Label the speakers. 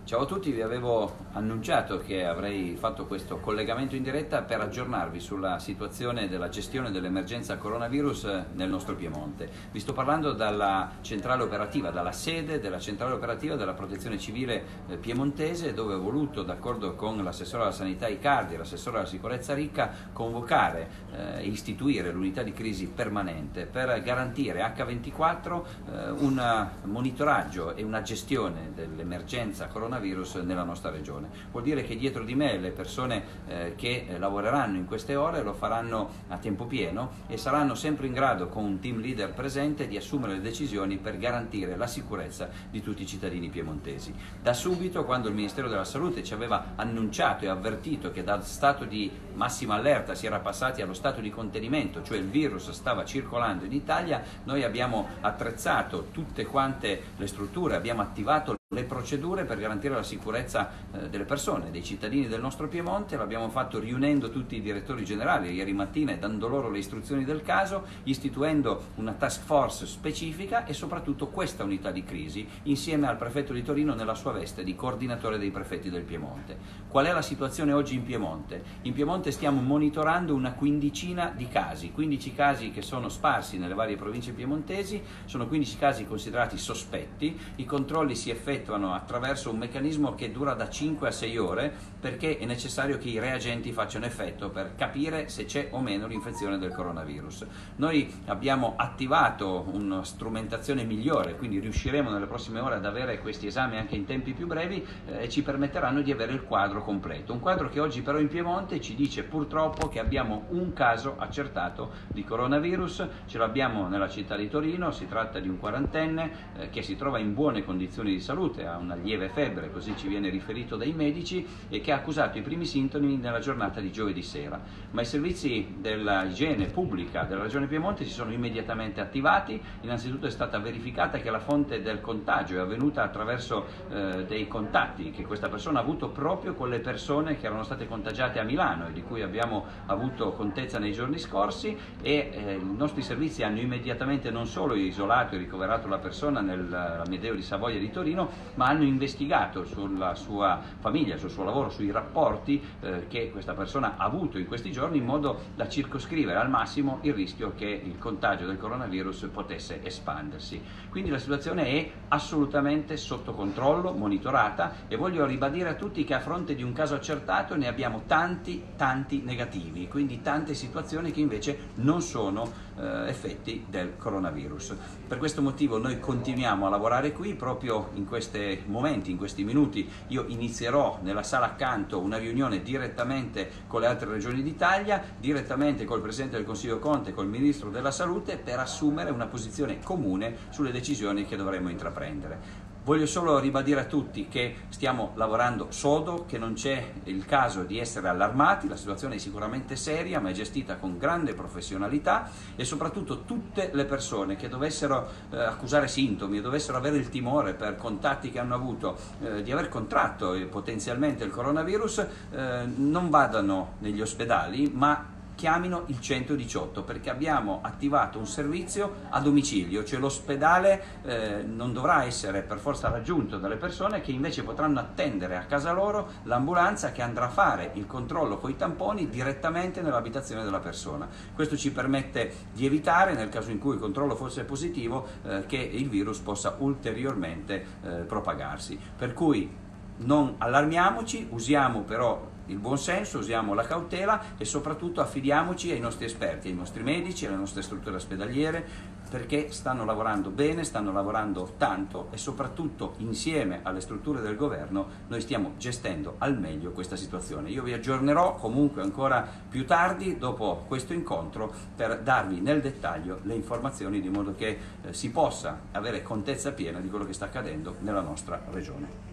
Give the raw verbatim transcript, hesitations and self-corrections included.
Speaker 1: Ciao a tutti, vi avevo annunciato che avrei fatto questo collegamento in diretta per aggiornarvi sulla situazione della gestione dell'emergenza coronavirus nel nostro Piemonte. Vi sto parlando dalla centrale operativa, dalla sede della centrale operativa della Protezione Civile piemontese, dove ho voluto, d'accordo con l'assessore alla sanità Icardi e l'assessore alla sicurezza Ricca, convocare e eh, istituire l'unità di crisi permanente per garantire acca ventiquattro eh, un monitoraggio e una gestione dell'emergenza coronavirus nella nostra regione. Vuol dire che dietro di me le persone eh, che eh, lavoreranno in queste ore lo faranno a tempo pieno e saranno sempre in grado, con un team leader presente, di assumere le decisioni per garantire la sicurezza di tutti i cittadini piemontesi. Da subito, quando il Ministero della Salute ci aveva annunciato e avvertito che dal stato di massima allerta si era passati allo stato di contenimento, cioè il virus stava circolando in Italia, noi abbiamo attrezzato tutte quante le strutture, abbiamo attivato le procedure per garantire la sicurezza eh, delle persone, dei cittadini del nostro Piemonte. L'abbiamo fatto riunendo tutti i direttori generali ieri mattina e dando loro le istruzioni del caso, istituendo una task force specifica e soprattutto questa unità di crisi insieme al prefetto di Torino nella sua veste di coordinatore dei prefetti del Piemonte. Qual è la situazione oggi in Piemonte? In Piemonte stiamo monitorando una quindicina di casi, quindici casi che sono sparsi nelle varie province piemontesi, sono quindici casi considerati sospetti, i controlli si effettuano attraverso un meccanismo che dura da cinque a sei ore, perché è necessario che i reagenti facciano effetto per capire se c'è o meno l'infezione del coronavirus. Noi abbiamo attivato una strumentazione migliore, quindi riusciremo nelle prossime ore ad avere questi esami anche in tempi più brevi eh, e ci permetteranno di avere il quadro completo. Un quadro che oggi però in Piemonte ci dice purtroppo che abbiamo un caso accertato di coronavirus, ce l'abbiamo nella città di Torino, si tratta di un quarantenne eh, che si trova in buone condizioni di salute, ha una lieve febbre, così ci viene riferito dai medici, e che ha accusato i primi sintomi nella giornata di giovedì sera. Ma i servizi dell'igiene pubblica della Regione Piemonte si sono immediatamente attivati. Innanzitutto è stata verificata che la fonte del contagio è avvenuta attraverso eh, dei contatti che questa persona ha avuto proprio con le persone che erano state contagiate a Milano e di cui abbiamo avuto contezza nei giorni scorsi, e eh, i nostri servizi hanno immediatamente non solo isolato e ricoverato la persona nell'Amedeo di Savoia di Torino, ma hanno investigato sulla sua famiglia, sul suo lavoro, sui rapporti eh, che questa persona ha avuto in questi giorni, in modo da circoscrivere al massimo il rischio che il contagio del coronavirus potesse espandersi. Quindi la situazione è assolutamente sotto controllo, monitorata, e voglio ribadire a tutti che a fronte di un caso accertato ne abbiamo tanti, tanti negativi, quindi tante situazioni che invece non sono eh, effetti del coronavirus. Per questo motivo noi continuiamo a lavorare qui, proprio in questi momenti, in questi minuti. Io inizierò nella sala accanto una riunione direttamente con le altre regioni d'Italia, direttamente col Presidente del Consiglio Conte e col Ministro della Salute, per assumere una posizione comune sulle decisioni che dovremo intraprendere. Voglio solo ribadire a tutti che stiamo lavorando sodo, che non c'è il caso di essere allarmati, la situazione è sicuramente seria ma è gestita con grande professionalità, e soprattutto tutte le persone che dovessero eh, accusare sintomi e dovessero avere il timore per contatti che hanno avuto eh, di aver contratto eh, potenzialmente il coronavirus eh, non vadano negli ospedali ma chiamino il centodiciotto, perché abbiamo attivato un servizio a domicilio, cioè l'ospedale eh, non dovrà essere per forza raggiunto dalle persone, che invece potranno attendere a casa loro l'ambulanza che andrà a fare il controllo coi tamponi direttamente nell'abitazione della persona. Questo ci permette di evitare, nel caso in cui il controllo fosse positivo, eh, che il virus possa ulteriormente eh, propagarsi. Per cui non allarmiamoci, usiamo però il buon senso, usiamo la cautela e soprattutto affidiamoci ai nostri esperti, ai nostri medici, alle nostre strutture ospedaliere, perché stanno lavorando bene, stanno lavorando tanto, e soprattutto insieme alle strutture del governo noi stiamo gestendo al meglio questa situazione. Io vi aggiornerò comunque ancora più tardi, dopo questo incontro, per darvi nel dettaglio le informazioni, di modo che eh, si possa avere contezza piena di quello che sta accadendo nella nostra regione.